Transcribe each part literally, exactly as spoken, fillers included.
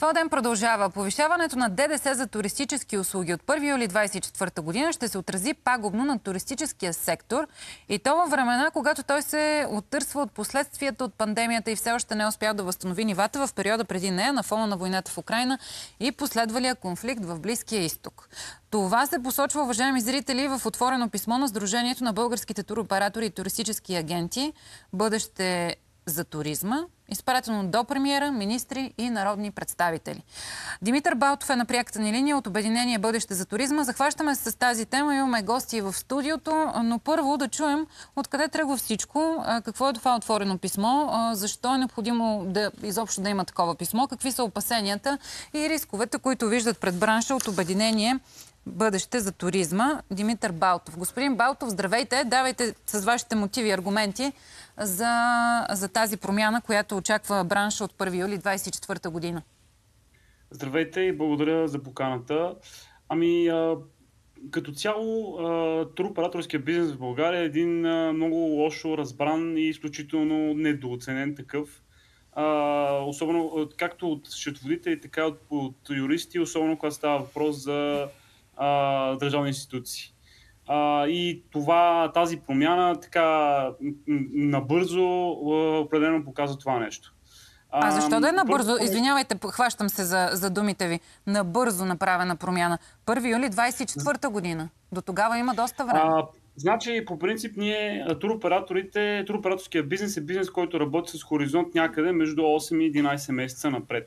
Това ден продължава. Повишаването на ДДС за туристически услуги от първи юли двадесет и четвърта година ще се отрази пагубно на туристическия сектор и то във времена, когато той се оттърсва от последствията от пандемията и все още не е успял да възстанови нивата в периода преди нея на фона на войната в Украйна и последвалия конфликт в Близкия изток. Това се посочва, уважаеми зрители, в отворено писмо на Сдружението на българските туроператори и туристически агенти "Бъдеще за туризма", изпратено до премиера, министри и народни представители. Димитър Балтов е на пряката ни линия от Обединение "Бъдеще за туризма". Захващаме се с тази тема, имаме гости в студиото, но първо да чуем откъде тръгва всичко, какво е това отворено писмо, защо е необходимо да изобщо да има такова писмо, какви са опасенията и рисковете, които виждат пред бранша от Обединение "Бъдеще за туризма". Димитър Балтов. Господин Балтов, здравейте. Давайте с вашите мотиви и аргументи за, за тази промяна, която очаква бранша от първи юли двадесет и четвърта година. Здравейте и благодаря за поканата. Ами, а, като цяло, туроператорския бизнес в България е един а, много лошо разбран и изключително недооценен такъв. А, особено както от счетоводители, така и от, от юристи, особено когато става въпрос за а, държавни институции. А, и това, тази промяна така набързо определено показва това нещо. А, а защо да е набързо? Извинявайте, хващам се за, за думите ви. Набързо направена промяна. първи юли двадесет и четвърта година. До тогава има доста време. А, значи, по принцип, ние туроператорите, туроператорския бизнес е бизнес, който работи с хоризонт някъде между осем и единадесет месеца напред.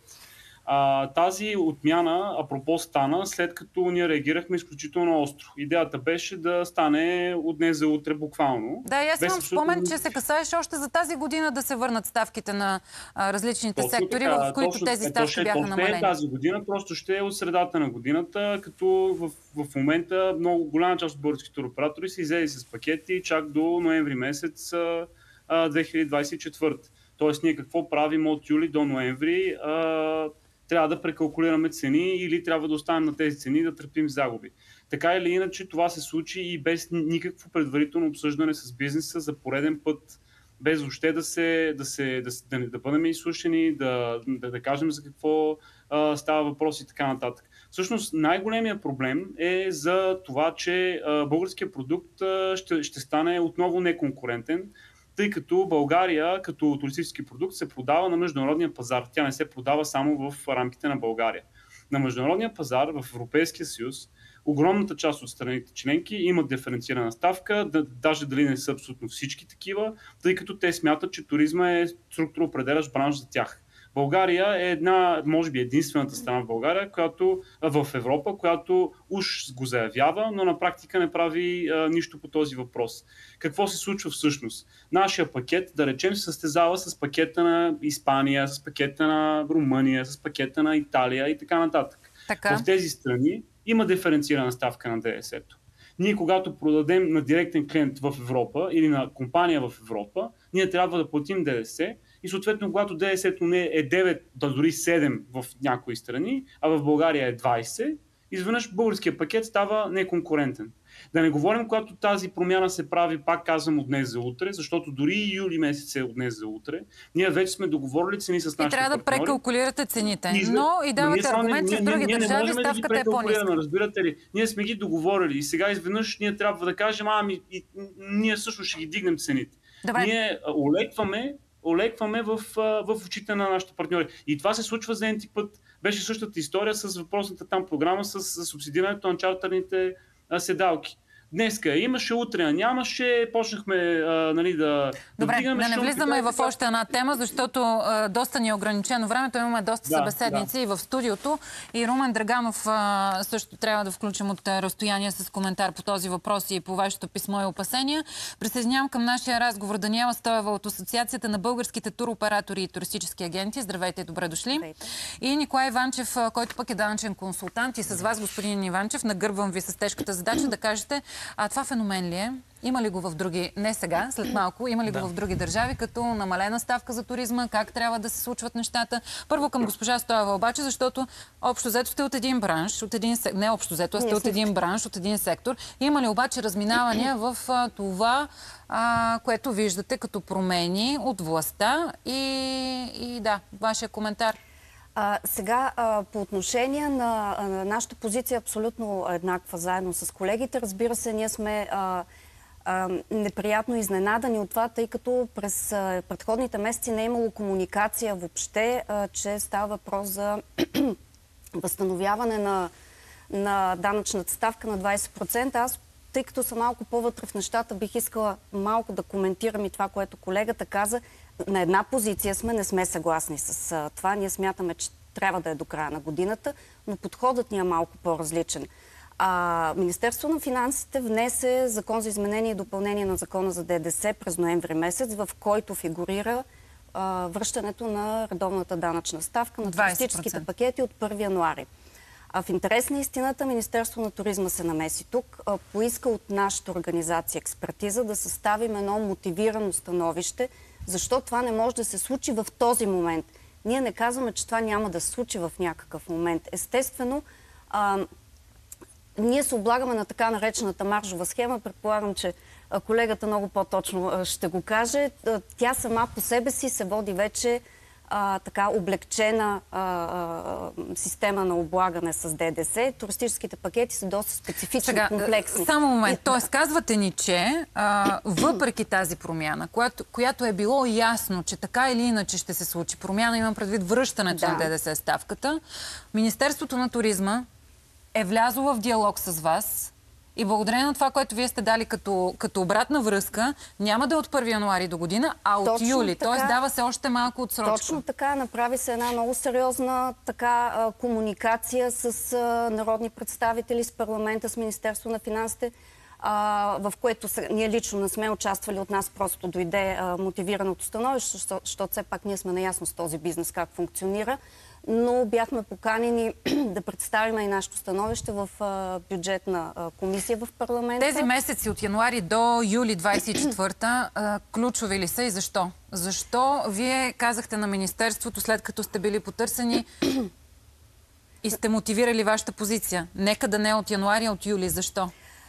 А, тази отмяна, апропо, стана след като ние реагирахме изключително остро. Идеята беше да стане от днес за утре буквално. Да, и аз имам спомен, че се касаеше още за тази година да се върнат ставките на а, различните точно сектори, така, в които точно, тези ставки ще, бяха намалени. Точно тази година, просто ще е от средата на годината, като в, в момента много голяма част от българските туроператори са излезли с пакети чак до ноември месец а, две хиляди двадесет и четвърта. Тоест ние какво правим от юли до ноември? А, трябва да прекалкулираме цени или трябва да останем на тези цени и да търпим загуби. Така или иначе това се случи и без никакво предварително обсъждане с бизнеса за пореден път, без въобще да, се, да, се, да, да, да бъдем изслушани, да, да, да кажем за какво а, става въпрос и така нататък. Всъщност най-големият проблем е за това, че а, българският продукт а, ще, ще стане отново неконкурентен, тъй като България като туристически продукт се продава на международния пазар. Тя не се продава само в рамките на България. На международния пазар в Европейския съюз огромната част от страните членки имат диференцирана ставка, да, даже дали не са абсолютно всички такива, тъй като те смятат, че туризма е структуроопределящ бранш за тях. България е една, може би единствената страна в България, която, в Европа, която уж го заявява, но на практика не прави а, нищо по този въпрос. Какво се случва всъщност? Нашия пакет, да речем, се състезава с пакета на Испания, с пакета на Румъния, с пакета на Италия и така нататък. Така. В тези страни има диференцирана ставка на ДДС-то. Ние, когато продадем на директен клиент в Европа или на компания в Европа, ние трябва да платим ДДС и съответно, когато ДДС-то не е девет, да дори седем в някои страни, а в България е двадесет, изведнъж българския пакет става неконкурентен. Да не говорим, когато тази промяна се прави, пак казвам, от днес за утре, защото дори и юли месец е от днес за утре. Ние вече сме договорили цени с нашите партньори. И трябва да прекалкулирате цените. И, но и давате аргумент, че в други ние, държави ние ставката е по-ниска. Разбирате ли? Ние сме ги договорили и сега изведнъж ние трябва да кажем, ами и, ние също ще ги дигнем цените. Добре. Ние олекваме олекваме в, в очите на нашите партньори. И това се случва за ети път. Беше същата история с въпросната там програма с, с субсидирането на чартерните а, седалки. Днеска имаше, утре нямаше, почнахме а, нали, да... Добре, да, да не влизаме в още една тема, защото а, доста ни е ограничено времето. Имаме доста да, събеседници да. и в студиото. И Румен Драганов а, също трябва да включим от разстояние с коментар по този въпрос и по вашето писмо и опасения. Присъединявам към нашия разговор Даниела Стоева от Асоциацията на българските туроператори и туристически агенти. Здравейте и добре дошли. Здравейте. И Николай Иванчев, който пък е данъчен консултант. И с вас, господин Иванчев, нагърбвам ви с тежката задача да кажете, а това феномен ли е? Има ли го в други, не сега, след малко, има ли да. го в други държави, като намалена ставка за туризма, как трябва да се случват нещата? Първо към госпожа Стоева обаче, защото общо взето сте от един бранш, от един сектор, не общо взето, а сте от един бранш, от един сектор. Има ли обаче разминавания в а, това, а, което виждате като промени от властта и, и да, вашия коментар? А, сега, а, по отношение на, на нашата позиция, абсолютно еднаква заедно с колегите. Разбира се, ние сме а, а, неприятно изненадани от това, тъй като през а, предходните месеци не е имало комуникация въобще, а, че става въпрос за възстановяване на, на данъчната ставка на двайсет процента. Аз, тъй като съм малко по-вътре в нещата, бих искала малко да коментирам и това, което колегата каза. На една позиция сме, не сме съгласни с а, това. Ние смятаме, че трябва да е до края на годината, но подходът ни е малко по-различен. А, Министерство на финансите внесе закон за изменение и допълнение на закона за ДДС през ноември месец, в който фигурира а, връщането на редовната данъчна ставка на туристическите пакети от първи януари. А в интерес на истината, Министерство на туризма се намеси тук, а, поиска от нашата организация експертиза да съставим едно мотивирано становище, защо това не може да се случи в този момент. Ние не казваме, че това няма да се случи в някакъв момент. Естествено, а, ние се облагаме на така наречената маржова схема. Предполагам, че колегата много по-точно ще го каже. Тя сама по себе си се води вече а, така облегчена а, а, система на облагане с ДДС. Туристическите пакети са доста специфични, Сега, комплексни. Само момент. Тоест, казвате ни, че а, въпреки тази промяна, която, която е било ясно, че така или иначе ще се случи промяна, имам предвид връщането да. на ДДС ставката, Министерството на туризма е влязло в диалог с вас и благодарение на това, което вие сте дали като, като обратна връзка, няма да е от първи януари до година, а от Точно юли. Така, Тоест дава се още малко отсрочка. Точно така. Направи се една много сериозна така, комуникация с а, народни представители, с парламента, с Министерство на финансите, а, в което се, ние лично не сме участвали, от нас просто дойде а, мотивираното становище, защото все пак ние сме наясно с този бизнес как функционира. Но бяхме поканени да представим и нашето становище в а, бюджетна а, комисия в парламента. Тези месеци от януари до юли двайсет и четвърта а, ключови ли са и защо? Защо вие казахте на Министерството, след като сте били потърсени и сте мотивирали вашата позиция? Нека да не е от януари, а от юли. Защо?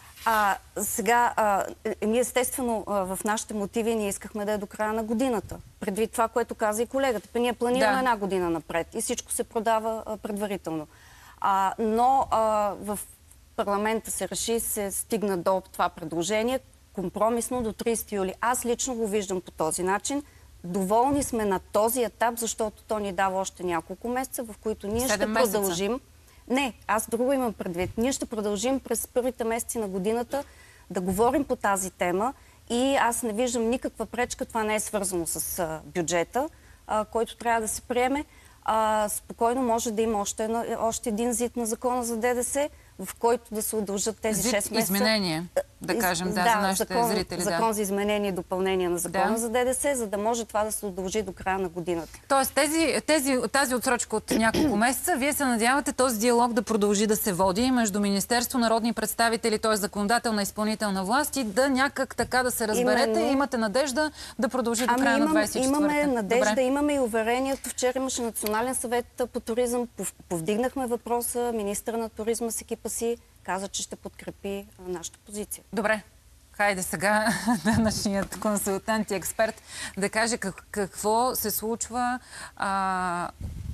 А, сега, а, ние естествено а, в нашите мотиви ние искахме да е до края на годината. Предвид това, което каза и колегата. Пе ние планираме да. една година напред и всичко се продава а, предварително. А, но а, в парламента се реши, се стигна до това предложение компромисно до трийсети юли. Аз лично го виждам по този начин. Доволни сме на този етап, защото то ни дава още няколко месеца, в които ние ще продължим. Месеца. Не, аз друго имам предвид. Ние ще продължим през първите месеци на годината да говорим по тази тема и аз не виждам никаква пречка. Това не е свързано с а, бюджета, а, който трябва да се приеме. А, спокойно може да има още, една, още един зид на закона за ДДС, в който да се удължат тези зид шест месеца. Изменение, да кажем, да, да за нашите закон, зрители. Закон да. за изменение и допълнение на закона да. за ДДС, за да може това да се удължи до края на годината. Тоест тези, тези, тази отсрочка от няколко месеца, вие се надявате този диалог да продължи да се води между Министерство, народни представители, т.е. законодателна и изпълнителна власт и да някак така да се разберете Именно... и имате надежда да продължи до ами края имам, на двайсет и четвърта. Имаме надежда, Добре. имаме и уверението. Вчера имаше Национален съвет по туризъм. Повдигнахме въпроса. Министър на туризма с екипа си каза, че ще подкрепи нашата позиция. Добре. Хайде сега нашият консултант и експерт да каже как, какво се случва а,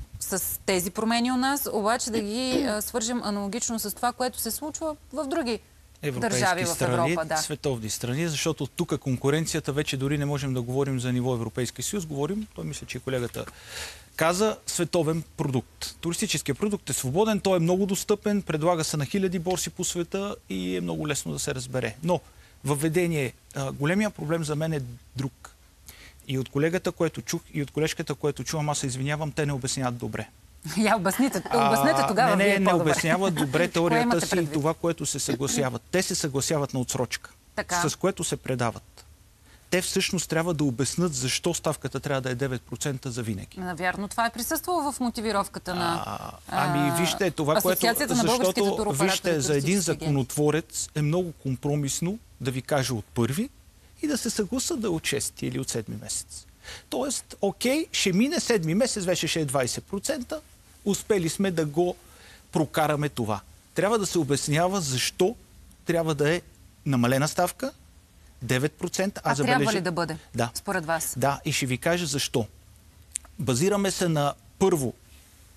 с тези промени у нас, обаче да ги а, свържем аналогично с това, което се случва в други държави в Европа. Да. Световни страни, защото тук конкуренцията вече дори не можем да говорим за ниво Европейски съюз. Говорим, той мисля, че колегата каза, световен продукт. Туристическият продукт е свободен, той е много достъпен, предлага се на хиляди борси по света и е много лесно да се разбере. Но въведение, големия проблем за мен е друг. И от колегата, което чух, и от колежката, което чувам, аз се извинявам, те не обясняват добре. Я обясните, обяснете тогава. Не, не, вие не обясняват добре теорията си и предвид? това, което се съгласяват. Те се съгласяват на отсрочка, така. с което се предават. Те всъщност трябва да обяснат защо ставката трябва да е девет процента за винаги. Навярно, това е присъствало в мотивировката на а, Ами вижте, това, което... На защото, вижте, за един законотворец е много компромисно да ви каже от първи и да се съгласа да е от шести или от седми месец. Тоест, окей, ще мине седми месец, вече ще е двайсет процента, успели сме да го прокараме това. Трябва да се обяснява защо трябва да е намалена ставка, девет процента. А, а забележи... трябва ли да бъде, да. според вас? Да, и ще ви кажа защо. Базираме се на първо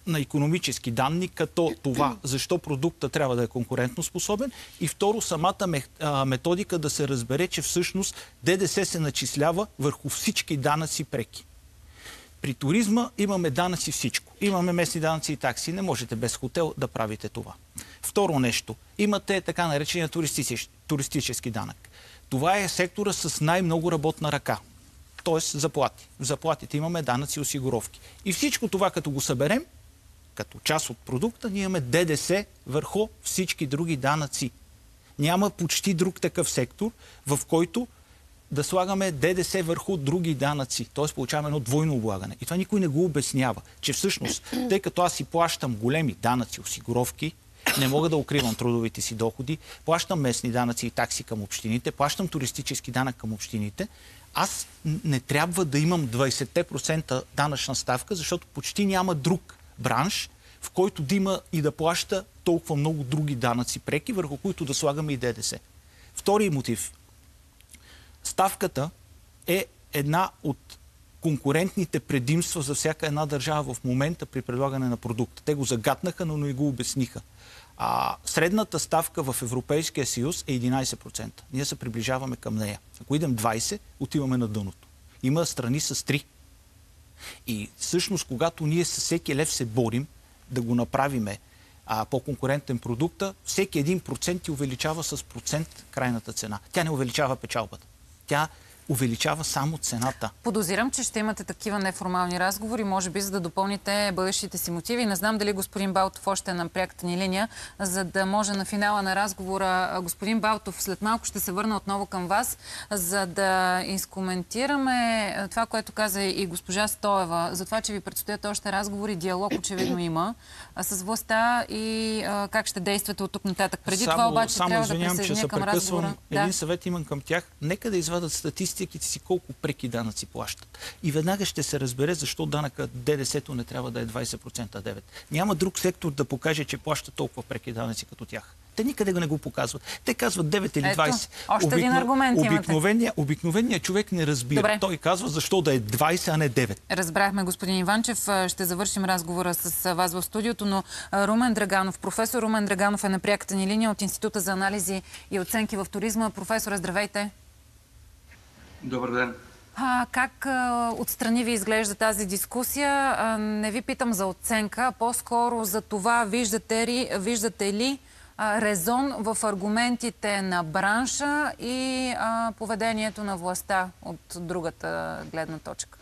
на икономически данни, като това, защо продукта трябва да е конкурентно способен, и второ, самата методика да се разбере, че всъщност ДДС се начислява върху всички данъци преки. При туризма имаме данъци всичко. Имаме местни данъци и такси. Не можете без хотел да правите това. Второ нещо. Имате така наречения туристически, туристически данък. Това е сектора с най-много работна ръка. Тоест заплати. В заплатите имаме данъци и осигуровки. И всичко това, като го съберем, като част от продукта, ние имаме ДДС върху всички други данъци. Няма почти друг такъв сектор, в който да слагаме ДДС върху други данъци. Т.е. получаваме едно двойно облагане. И това никой не го обяснява, че всъщност, тъй като аз си плащам големи данъци, осигуровки, не мога да укривам трудовите си доходи, плащам местни данъци и такси към общините, плащам туристически данък към общините, аз не трябва да имам двайсет процента данъчна ставка, защото почти няма друг бранш, в който да има и да плаща толкова много други данъци преки, върху които да слагаме и ДДС. Втори мотив. Ставката е една от конкурентните предимства за всяка една държава в момента при предлагане на продукта. Те го загатнаха, но не го обясниха. А средната ставка в Европейския съюз е единайсет процента. Ние се приближаваме към нея. Ако идем двайсет, отиваме на дъното. Има страни с три. И всъщност, когато ние с всеки лев се борим да го направиме а, по-конкурентен продукта, всеки един процент ти увеличава с процент крайната цена. Тя не увеличава печалбата. Тя увеличава само цената. Подозирам, че ще имате такива неформални разговори, може би за да допълните бъдещите си мотиви. Не знам дали господин Балтов още е на пряката ни линия, за да може на финала на разговора. Господин Балтов, след малко ще се върна отново към вас, за да изкоментираме това, което каза и госпожа Стоева, за това, че ви предстоят още разговори, диалог очевидно има с властта и а, как ще действате от тук нататък. Преди само, това обаче само трябва извинявам, да присъединя към разговора. Един да. съвет имам към тях. Нека да извадат статистиките си колко преки данъци плащат. И веднага ще се разбере защо данъка ДДС-то не трябва да е двайсет процента, а девет процента. Няма друг сектор да покаже, че плаща толкова преки данъци като тях. Те никъде го не го показват. Те казват девет или двайсет. Ето, още Обикно... един аргумент обикновения, обикновения човек не разбира. Добре. Той казва защо да е двайсет, а не девет. Разбрахме, господин Иванчев. Ще завършим разговора с вас в студиото, но Румен Драганов, професор Румен Драганов е на пряката ни линия от Института за анализи и оценки в туризма. Професора, здравейте! Добър ден. А, как а, отстрани ви изглежда тази дискусия? А, не ви питам за оценка, а по-скоро за това виждате ли, виждате ли а, резон в аргументите на бранша и а, поведението на властта от другата гледна точка?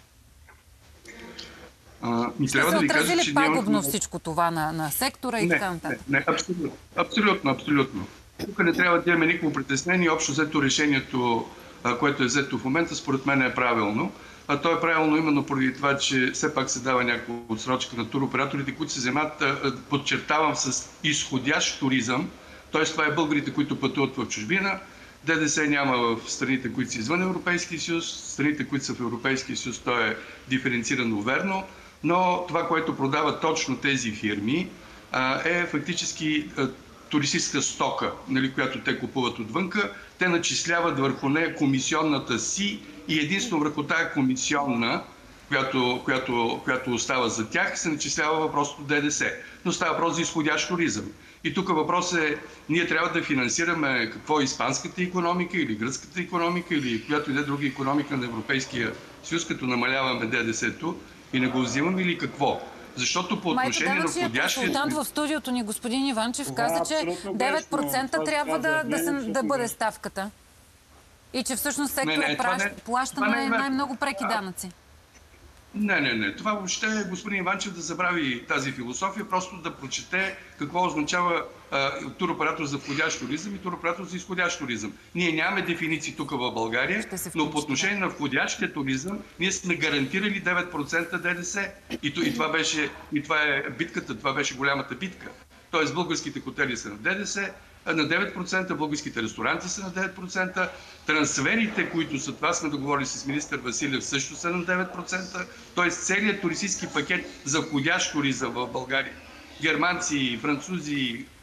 А, ми Ще трябва се да ви отрази кажа, ли че пагубно няма... всичко това на, на сектора и не, така нататък? Не, не, абсолютно, абсолютно, абсолютно. Тук не трябва да имаме никакво притеснение. Общо взето решението, което е взето в момента, според мен е правилно. А то е правилно именно поради това, че все пак се дава някаква отсрочка на туроператорите, които се вземат, подчертавам, с изходящ туризъм. Т.е. това е българите, които пътуват в чужбина. ДДС няма в страните, които са извън Европейския съюз. Страните, които са в Европейския съюз, то е диференцирано верно. Но това, което продават точно тези фирми, е фактически туристическа стока, нали, която те купуват отвънка. Те начисляват върху нея комисионната си и единствено върху тая комисионна, която, която, която остава за тях, се начислява въпросното ДДС. Но става въпрос за изходящ туризъм. И тук въпрос е, ние трябва да финансираме какво е испанската икономика или гръцката икономика или която и да е друга икономика на Европейския съюз, като намаляваме ДДС-то и не го взимаме или какво? Защото по отношение на входящия... консултант в студиото ни, господин Иванчев, каза, че девет процента трябва да, да, се, да бъде ставката. И че всъщност секторът плаща най- най-много преки данъци. Не, не, не. Това въобще господин Иванчев да забрави тази философия, просто да прочете какво означава а, туроператор за входящ туризъм и туроператор за изходящ туризъм. Ние нямаме дефиниции тук в България, но по отношение на входящия туризъм ние сме гарантирали девет процента ДДС. И, и, това беше, и това е битката, това беше голямата битка. Тоест българските хотели са на ДДС, на девет процента, българските ресторанти са на девет процента, трансферите, които са, това сме договорили с министър Василев, също са на девет процента, т.е. целият туристически пакет за входящ туризъм в България. Германци, французи,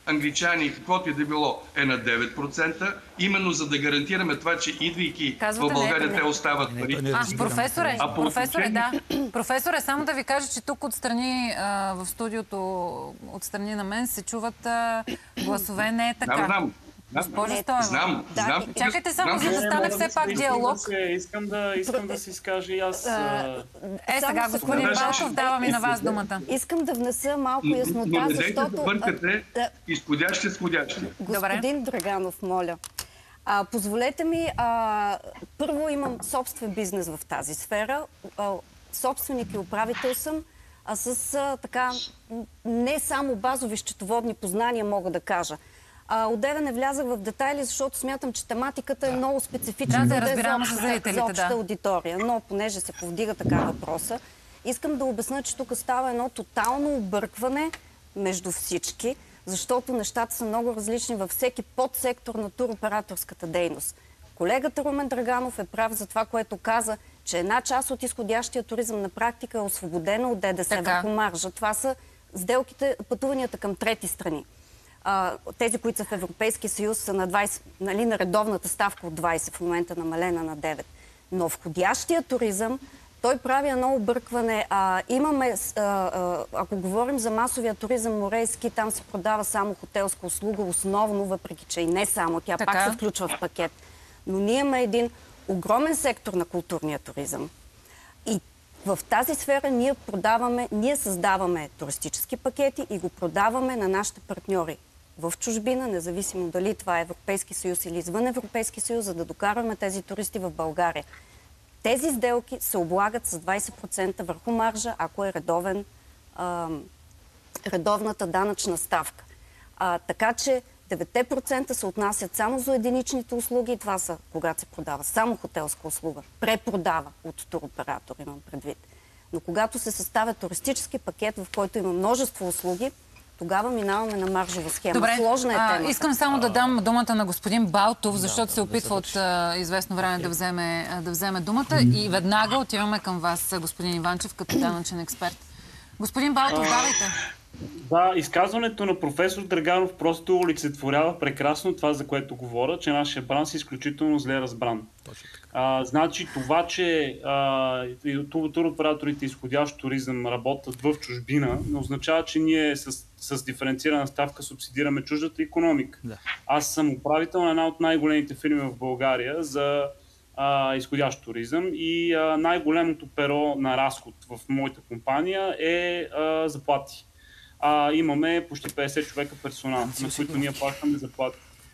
англичани и каквото и да било е на девет процента, именно за да гарантираме това, че идвайки Казвате, в България не, те не. остават Не, пари. то не А, разбирам. професоре, А по професоре, отношение- да. Професоре, само да ви кажа, че тук отстрани а, в студиото, отстрани на мен се чуват а, гласове. Не е така. Знам, знам. Госпожо Не, Стоева. Знам, Да, знам. и- Чакайте само, знам. за да Не, стане мога все да пак се- диалог. Искам да, се, искам, да, искам да се изкажа и аз. а, Е, сега, Само господин секунда. Балтов, давам и на вас думата. Искам да внеса малко Но яснота, не дайте защото... да бъркате а, изходящи с входящи. Господин Драганов, моля. А, позволете ми, а, първо имам собствен бизнес в тази сфера. А, собственик и управител съм, а с а, така м, не само базови счетоводни познания мога да кажа. А, отдеве не влязах в детайли, защото смятам, че тематиката е много специфична. Да, да, за е разбирам за за обща- зрителите, за обща да. аудитория. Но понеже се повдига така въпроса, искам да обясня, че тук става едно тотално объркване между всички, защото нещата са много различни във всеки подсектор на туроператорската дейност. Колегата Румен Драганов е прав за това, което каза, че една част от изходящия туризъм на практика е освободена от ДДС Така. върху маржа. Това са сделките, пътуванията към трети страни. А, тези, които са в Европейския съюз, са на, двайсет, нали, на редовната ставка от двайсет, в момента намалена на девет. Но входящия туризъм, той прави едно объркване. А, имаме, а, а, ако говорим за масовия туризъм, море и ски, там се продава само хотелска услуга, основно, въпреки че и не само, тя Така. пак се включва в пакет. Но ние имаме един огромен сектор на културния туризъм. И в тази сфера ние продаваме, ние създаваме туристически пакети и го продаваме на нашите партньори в чужбина, независимо дали това е Европейски съюз или извън Европейски съюз, за да докарваме тези туристи в България. Тези сделки се облагат с двайсет процента върху маржа, ако е редовен, а, редовната данъчна ставка. А, така че деветте процента се отнасят само за единичните услуги. Това са, когато се продава само хотелска услуга, препродава от туроператор, имам предвид. Но когато се съставя туристически пакет, в който има множество услуги, тогава минаваме на маржова схема. Добре, Сложна е а, темата. искам само да дам думата на господин Балтов, защото да, се опитва да от а, известно време да вземе, а, да вземе думата. И веднага отиваме към вас, господин Иванчев, като данъчен експерт. Господин Балтов, давайте. Да, изказването на професор Драганов просто олицетворява прекрасно това, за което говоря, че нашия бранш е изключително зле разбран. Точно така. А, значи това, че а, и туроператорите изходящ туризъм работят в чужбина, не означава, че ние с, с диференцирана ставка субсидираме чуждата икономика. Да. Аз съм управител на една от най-големите фирми в България за а, изходящ туризъм и а, най-големото перо на разход в моята компания е а, заплати. А, имаме почти петдесет човека персонал, на които ние плащаме заплати.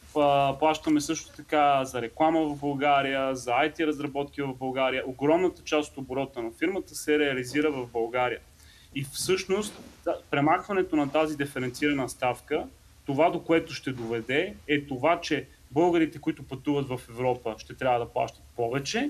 Плащаме също така за реклама в България, за ай ти разработки в България. Огромната част от оборота на фирмата се реализира в България. И всъщност премахването на тази диференцирана ставка, това до което ще доведе е това, че българите, които пътуват в Европа, ще трябва да плащат повече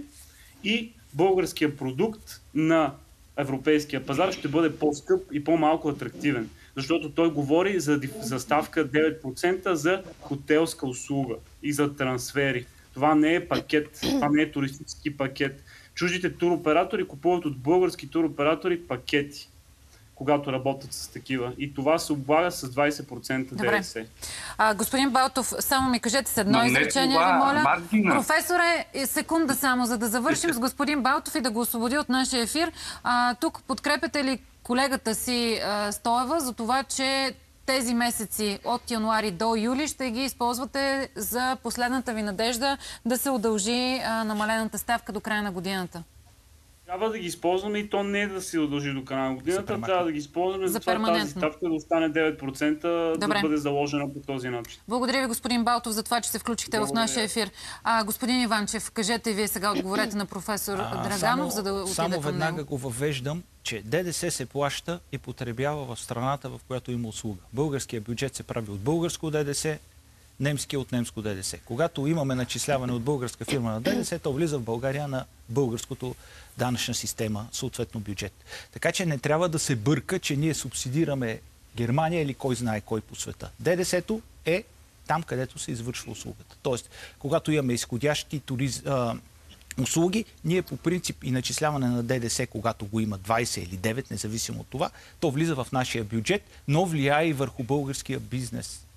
и българският продукт на европейския пазар ще бъде по-скъп и по-малко атрактивен. Защото той говори за, за ставка девет процента за хотелска услуга и за трансфери. Това не е пакет, това не е туристически пакет. Чуждите туроператори купуват от български туроператори пакети, когато работят с такива. И това се облага с двайсет процента ДДС. А, господин Балтов, само ми кажете с едно Но не изречение, това, ви моля. Мартина. Професоре, секунда само, за да завършим с господин Балтов и да го освободи от нашия ефир. А, тук подкрепяте ли колегата си а, Стоева за това, че тези месеци от януари до юли ще ги използвате за последната ви надежда да се удължи а, намалената ставка до края на годината? Трябва да ги използваме и то не е да се удължи до края на годината, трябва да ги използваме За за това тази перманентно. ставка да остане девет процента, Добре. да бъде заложена по този начин. Благодаря ви, господин Балтов, за това, че се включихте Благодаря. в нашия ефир. А, господин Иванчев, кажете вие сега, отговорете на професор А, Драганов, само, за да отида само към веднага него. го въвеждам, че ДДС се плаща и потребява в страната, в която има услуга. Българският бюджет се прави от българско ДДС, немски от немско ДДС. Когато имаме начисляване от българска фирма на ДДС, то влиза в България на българското данъчна система, съответно бюджет. Така че не трябва да се бърка, че ние субсидираме Германия или кой знае кой по света. ДДС-то е там, където се извършва услугата. Тоест, когато имаме изходящи туриз... а, услуги, ние по принцип и начисляване на ДДС, когато го има двайсет или девет, независимо от това, то влиза в нашия бюджет, но влияе и върху българския бизнес.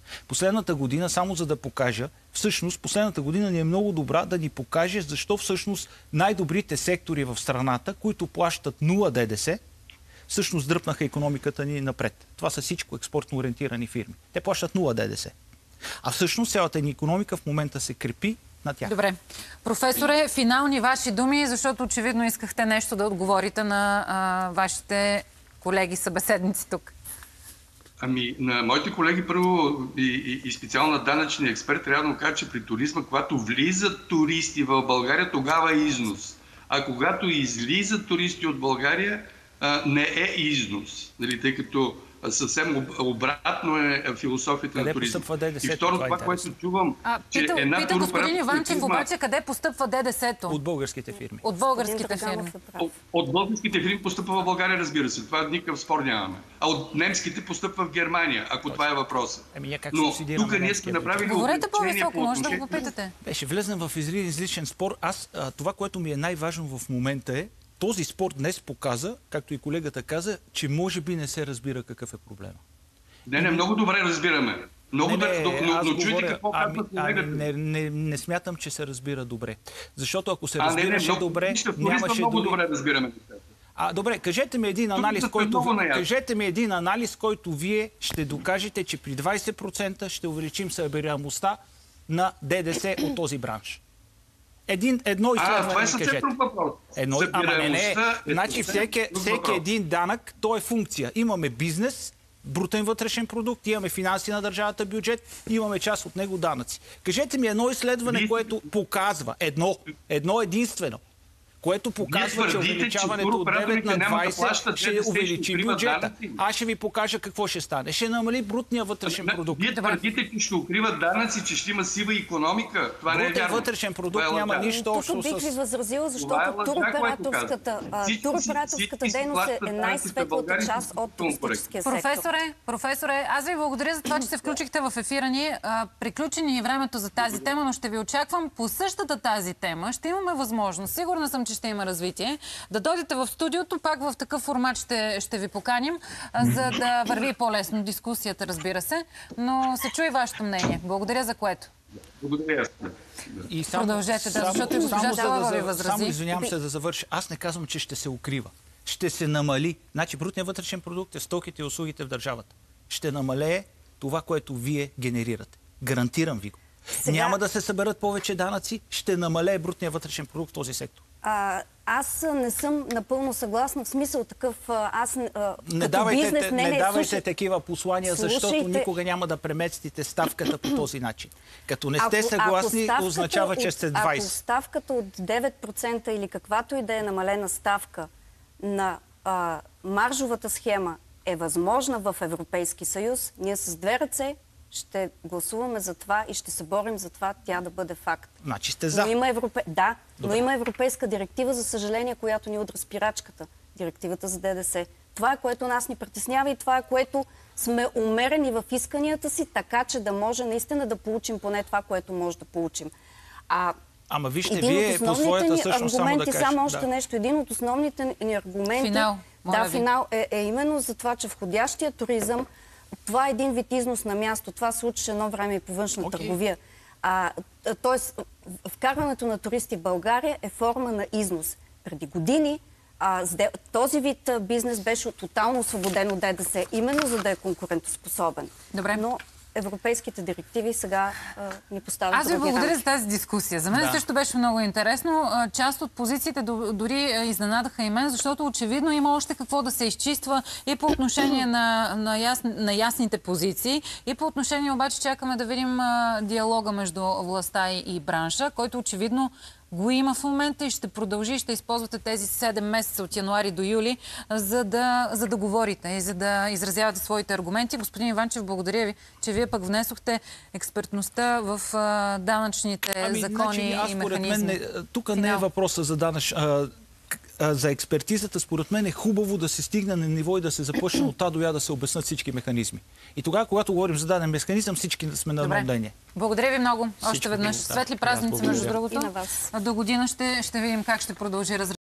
Последната година, само за да покажа, всъщност последната година ни е много добра да ни покаже защо всъщност най-добрите сектори в страната, които плащат нула ДДС, всъщност дръпнаха икономиката ни напред. Това са всичко експортно ориентирани фирми. Те плащат нула ДДС. А всъщност цялата ни икономика в момента се крепи на тях. Добре. Професоре, финални ваши думи, защото очевидно искахте нещо да отговорите на а, вашите колеги събеседници тук. Ами, на моите колеги първо и, и, и специално на данъчния експерт трябва да му кажа, че при туризма, когато влизат туристи в България, тогава е износ. А когато излизат туристи от България, а, не е износ. Нали, тъй като съвсем обратно е философията къде на туризма. постъпва ДДС-то? И второ, това, това, което чувам, А, че пита, една пита господин Иванчев, фирма... обаче къде постъпва ДДС-то? От българските фирми. От българските фирми. От, от българските фирми постъпва в България, разбира се. Това никакъв спор нямаме. А от немските постъпва в Германия, ако това е въпросът. Ами, ние как Но субсидираме тук ние немския сме бюджет? направили Говорете ограничение по-високо, по може да го отношение- попитате. Беше влезнем в изли- излишен спор. Аз, а, това, което ми е най-важно в момента е, този спор днес показа, както и колегата каза, че може би не се разбира какъв е проблема. Не, не, много добре разбираме. Много Не, да, не, но, но, аз но чуйте говоря- какво ами, казва ами, колегата. не, не, не смятам, че се разбира добре. Защото ако се А, не, не, разбираше много, добре, вижте, в туризма нямаше много дори... добре разбираме нещата. А, добре, кажете ми един анализ, сме който, много наясно. кажете ми един анализ, който вие ще докажете, че при двайсет процента ще увеличим събираемостта на ДДС от този бранш. Един, едно А, това изследване е ми съвсем кажете. друг въпрос. Едно, ама не, не. Събираемостта е Значи съвсем всеки, друг всеки въпрос. един данък, то е функция. Имаме бизнес, брутен вътрешен продукт, имаме финанси на държавата, бюджет, имаме част от него данъци. Кажете ми едно изследване, Вие- което показва, едно, едно единствено, което показва, че твърдите, че увеличаването от девет туроператорите на няма да двайсет плащат ще ДДС и ще увеличи укриват бюджета. данъци. Аз ще ви покажа какво ще стане. Ще намали брутния вътрешен продукт. Вие твърдите, че ще укриват данъци, че ще има сива икономика. Това не е Брутен вярно. вътрешен продукт Това е няма лъжа. нищо Тук общо бих ви с... възразила, Това е защото лъжа, туроператорската, което а, казвате. туроператорската Всички си дейност плащат е данъците в най-светлата България, част от изключително туристическия сектор. Професоре, професоре, аз ви благодаря за това, че се включихте в ефира ни. А, приключи ни времето за тази тема, но ще ви очаквам по същата тази тема. Ще имаме възможност, сигурна съм, че ще има развитие, да дойдете в студиото, пак в такъв формат ще, ще ви поканим, а, за да върви по-лесно дискусията, разбира се. Но се чуе вашето мнение. Благодаря за което. Благодаря. И Продължете, да, защото и госпожа само за Слава да ви за- възрази. Само извинявам се да завърша. Аз не казвам, че ще се укрива. Ще се намали. Значи брутният вътрешен продукт е стоките и услугите в държавата. Ще намалее това, което вие генерирате. Гарантирам ви го. Сега- Няма да се съберат повече данъци, ще намалее брутният вътрешен продукт в този сектор. А, аз не съм напълно съгласна в смисъл такъв. а, Аз а, Не като давайте, бизнес, те- не, не не, давайте слушай, такива послания, защото слушайте. никога няма да преместите ставката по този начин. Като не сте Ако- съгласни, ако ставката означава, че от- сте Ако двайсет. ставката от девет процента или каквато и да е намалена ставка на а, маржовата схема е възможна в Европейски съюз, ние с две ръце ще гласуваме за това и ще се борим за това тя да бъде факт. Значи сте за. Но има европе... Да, Добре. но има европейска директива, за съжаление, която ни удра спирачката. Директивата за ДДС. Това е, което нас ни притеснява и това е, което сме умерени в исканията си, така че да може наистина да получим поне това, което може да получим. А Ама вижте, един вие от по основните своята ни същност само да аргументи, кажете. само още Да. нещо, един от основните ни аргументи, Финал, моля да, ви. финал е, е именно за това, че входящия туризъм, това е един вид износ на място. Това се случваше едно време и по външна Окей. търговия. А, т- тоест, вкарването на туристи в България е форма на износ. Преди години а, сде- този вид а, бизнес беше тотално освободен от ДДС, именно за да е конкурентоспособен. Добре. Но европейските директиви сега а, ни поставят Аз ви други благодаря рамки. за тази дискусия. За мен Да. също беше много интересно. А, Част от позициите до- дори а, изненадаха и мен, защото очевидно има още какво да се изчиства и по отношение на, на, яс, на ясните позиции, и по отношение обаче чакаме да видим а, диалога между властта и, и бранша, който очевидно го има в момента и ще продължи и ще използвате тези седем месеца от януари до юли, а, за да, за да говорите и за да изразявате своите аргументи. Господин Иванчев, благодаря ви, че вие пък внесохте експертността в а, данъчните закони значи, аз, и според механизми. мен, не, тук не е Финал. въпроса за данъч. А, к- а, за експертизата, според мен е хубаво да се стигне на ниво и да се започне от А до Я да се обяснат всички механизми. И тогава, когато говорим за даден механизъм, всички сме на едно Добре. мнение. Благодаря ви много. Още Всичко веднъж. хубаво, да. Светли И аз празници, между благодаря. другото. И на вас. До година ще, ще видим как ще продължи разработването.